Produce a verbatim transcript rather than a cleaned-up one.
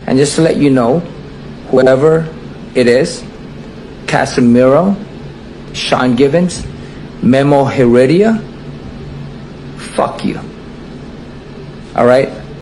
And just to let you know, whoever it is, Casemiro, Sean Givens, Memo Heredia, fuck you. All right?